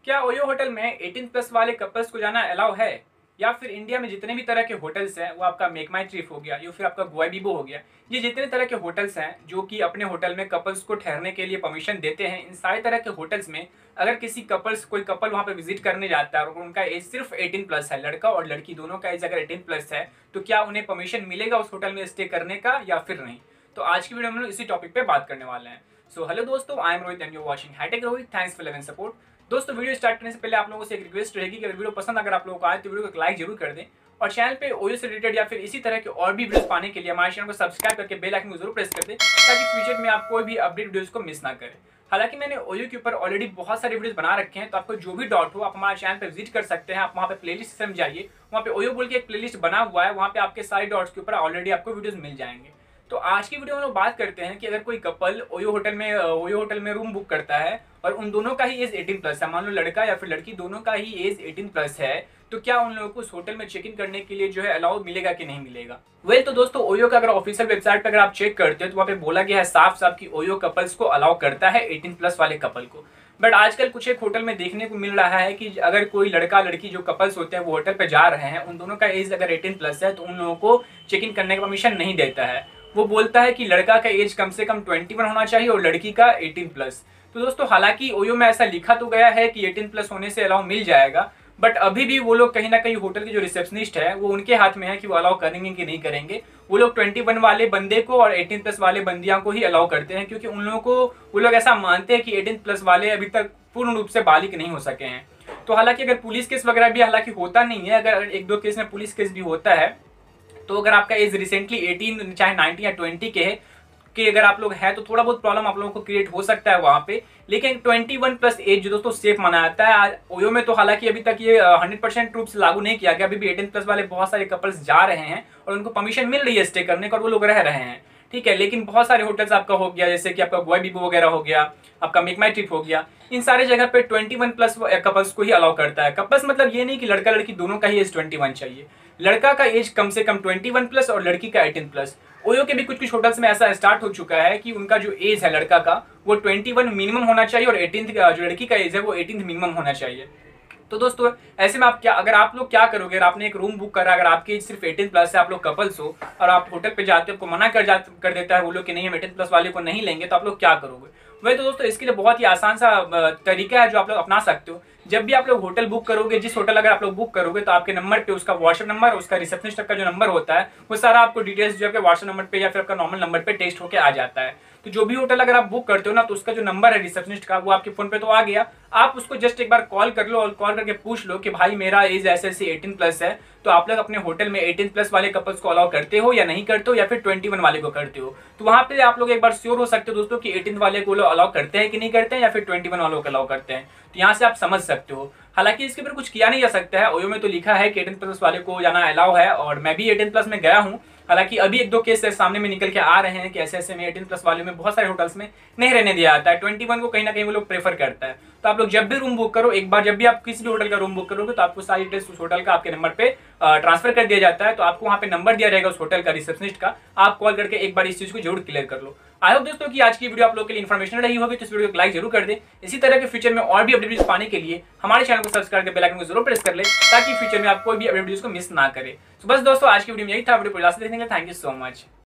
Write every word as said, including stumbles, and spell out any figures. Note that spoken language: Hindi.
क्या ओयो होटल में अठारह प्लस वाले कपल्स को जाना अलाउ है, या फिर इंडिया में जितने भी तरह के होटल्स हैं, वो आपका मेक माई ट्रिप हो गया या फिर आपका गोवा बीबो हो गया, ये जितने तरह के होटल्स हैं जो कि अपने होटल में कपल्स को ठहरने के लिए परमिशन देते हैं, इन सारे तरह के होटल्स में अगर किसी कपल्स कोई कपल वहाँ पे विजिट करने जाता है और उनका एज सिर्फ अठारह प्लस है, लड़का और लड़की दोनों का एज अगर अठारह प्लस है, तो क्या उन्हें परमिशन मिलेगा उस होटल में स्टे करने का या फिर नहीं। तो आज की वीडियो में हम लोग इसी टॉपिक पे बात करने वाले हैं। सो हेलो दोस्तों, I am Rohit and you watching hitech Rohit. Thanks for love and support. दोस्तों, वीडियो स्टार्ट करने से पहले आप लोगों से एक रिक्वेस्ट रहेगी कि अगर वीडियो पसंद अगर आप लोगों को आए तो वीडियो को लाइक जरूर कर दें, और चैनल पे ओयो से रिलेटेड या फिर इसी तरह के और भी वीडियोस पाने के लिए हमारे चैनल को सब्सक्राइब करके बेल आइकन को जरूर प्रेस कर दें, ताकि फ्यूचर में आप कोई भी अपडेट वीडियोस को मिस ना करें। हालांकि मैंने ओयो के ऊपर ऑलरेडी बहुत सारे वीडियोस बना रखे हैं, तो आपको जो भी डाउट हो आप हमारे चैनल पर विजिट कर सकते हैं। आप वहाँ पे प्लेलिस्ट से जाइए, वहाँ पे ओयो बोल के एक प्लेलिस्ट बना हुआ है, वहाँ पे आपके सारे डाउट्स के ऊपर ऑलरेडी आपको वीडियोस मिल जाएंगे। तो आज की वीडियो में लोग बात करते हैं कि अगर कोई कपल ओयो होटल में ओयो होटल में रूम बुक करता है और उन दोनों का ही एज अठारह प्लस है, मान लो लड़का या फिर लड़की दोनों का ही एज अठारह प्लस है, तो क्या उन लोगों को उस होटल में चेक इन करने के लिए जो है अलाउ मिलेगा कि नहीं मिलेगा। वेल तो दोस्तों, ओयो का अगर ऑफिशियल वेबसाइट पर अगर आप चेक करते हो तो वहाँ पे बोला गया है साफ साफ कि ओयो कपल्स को अलाउ करता है अठारह प्लस वाले कपल को। बट आजकल कुछ एक होटल में देखने को मिल रहा है कि अगर कोई लड़का लड़की जो कपल्स होते हैं वो होटल पे जा रहे हैं, उन दोनों का एज अगर अठारह प्लस है तो उन लोगों को चेक इन करने का परमिशन नहीं देता है। वो बोलता है कि लड़का का एज कम से कम इक्कीस होना चाहिए और लड़की का अठारह प्लस। तो दोस्तों, हालांकि ओयो में ऐसा लिखा तो गया है कि अठारह प्लस होने से अलाउ मिल जाएगा, बट अभी भी वो लोग कहीं ना कहीं होटल के जो रिसेप्शनिस्ट है वो उनके हाथ में है कि वो अलाउ करेंगे कि नहीं करेंगे। वो लोग इक्कीस वाले बंदे को और अठारह प्लस वाले बंदियां को ही अलाउ करते हैं, क्योंकि उन लोगों को वो लोग ऐसा मानते हैं कि अठारह प्लस वाले अभी तक पूर्ण रूप से बालिग नहीं हो सके हैं। तो हालांकि अगर पुलिस केस वगैरह भी हालांकि होता नहीं है, अगर एक दो केस में पुलिस केस भी होता है, तो अगर आपका एज रिसेंटली अठारह चाहे नाइनटीन या बीस के है कि अगर आप लोग हैं तो थोड़ा बहुत प्रॉब्लम आप लोगों को क्रिएट हो सकता है वहां पे। लेकिन इक्कीस प्लस एज जो दोस्तों सेफ माना जाता है ओयो में। तो हालांकि अभी तक ये हंड्रेड परसेंट रूप से लागू नहीं किया गया, अभी भी अठारह प्लस वाले बहुत सारे कपल्स जा रहे हैं और उनको परमिशन मिल रही है स्टे करने का और वो लोग रह रहे हैं, ठीक है। लेकिन बहुत सारे होटल्स आपका हो गया, जैसे कि आपका गोवा बीबो वगैरह हो गया, आपका मेक माई ट्रिप हो गया, इन सारे जगह पे इक्कीस प्लस कपल्स को ही अलाउ करता है। कपल्स मतलब ये नहीं कि लड़का लड़की दोनों का ही एज इक्कीस चाहिए, लड़का का एज कम से कम इक्कीस प्लस और लड़की का अठारह प्लस। ओयो के भी कुछ कुछ होटल्स में ऐसा स्टार्ट हो चुका है कि उनका जो एज है लड़का का वो इक्कीस मिनिमम होना चाहिए और अठारह जो लड़की का एज है वो अठारह मिनिमम होना चाहिए। तो दोस्तों, ऐसे में आप क्या अगर आप लोग क्या करोगे, अगर आपने एक रूम बुक करा, अगर आपकी एज सिर्फ अठारह प्लस है, आप लोग कपल्स हो और आप होटल पे जाते हो, आपको मना कर जा कर देता है वो लोग कि नहीं हम अठारह प्लस वाले को नहीं लेंगे, तो आप लोग क्या करोगे। वही तो दोस्तों, इसके लिए बहुत ही आसान सा तरीका है जो आप लोग अपना सकते हो। जब भी आप लोग होटल बुक करोगे, जिस होटल अगर आप लोग बुक करोगे, तो आपके नंबर पे उसका व्हाट्सएप नंबर, उसका रिसेप्शनिस्ट का जो नंबर होता है, वो सारा आपको डिटेल्स जो है व्हाट्सएप नंबर पे या फिर आपका नॉर्मल नंबर पे टेक्स्ट होकर आ जाता है। तो जो भी होटल अगर आप बुक करते हो ना, तो उसका जो नंबर है रिसेप्शनिस्ट का वो आपके फोन पे तो आ गया, आप उसको जस्ट एक बार कॉल कर लो और कॉल करके पूछ लो कि भाई मेरा एज ऐसे ऐसे अठारह प्लस है, तो आप लोग अपने होटल में अठारह प्लस वाले कपल्स को अलाउ करते हो या नहीं करते हो, या फिर इक्कीस वाले को करते हो। तो वहां पे आप लोग एक बार श्योर हो सकते हो दोस्तों कि अठारह वाले को अलाउ करते हैं कि नहीं करते हैं, या फिर इक्कीस वालों को अलाउ करते हैं। तो यहाँ से आप समझ सकते हो। हालांकि इसके ऊपर कुछ किया नहीं जा सकता है, ओयो में तो लिखा है कि अठारह प्लस वाले को जाना अलाउ है, और मैं भी अठारह प्लस में गया हूँ। हालांकि अभी एक दो केस सामने में निकल के आ रहे हैं कि ऐसे ऐसे में अठारह प्लस वाले में बहुत सारे होटल्स में नहीं रहने दिया जाता है, इक्कीस को कहीं ना कहीं वो लोग प्रेफर करता है। तो आप लोग जब भी रूम बुक करो, एक बार जब भी आप किसी भी होटल का रूम बुक करोगे, तो आपको सारी डिटेल्स उस होटल का आपके नंबर पे ट्रांसफर कर दिया जाता है। तो आपको वहाँ पे नंबर दिया जाएगा उस होटल का रिसेप्शनिस्ट का, आप कॉल करके एक बार इस चीज को जरूर क्लियर कर लो। आई होप दोस्तों कि आज की वीडियो आप लोग के लिए इन्फॉर्मेशन रही होगी, तो इस वीडियो को लाइक जरूर कर दे। इसी तरह के फ्यूचर में और भी अपडेट्स पाने के लिए हमारे चैनल को सब्सक्राइब करके बेल आइकन को जरूर प्रेस कर ले, ताकि फ्यूचर में आप कोई भी अपडेट्स को मिस ना करें। तो बस दोस्तों, आज की वीडियो में यही था। वीडियो को लास्ट देखने के लिए थैंक यू सो मच।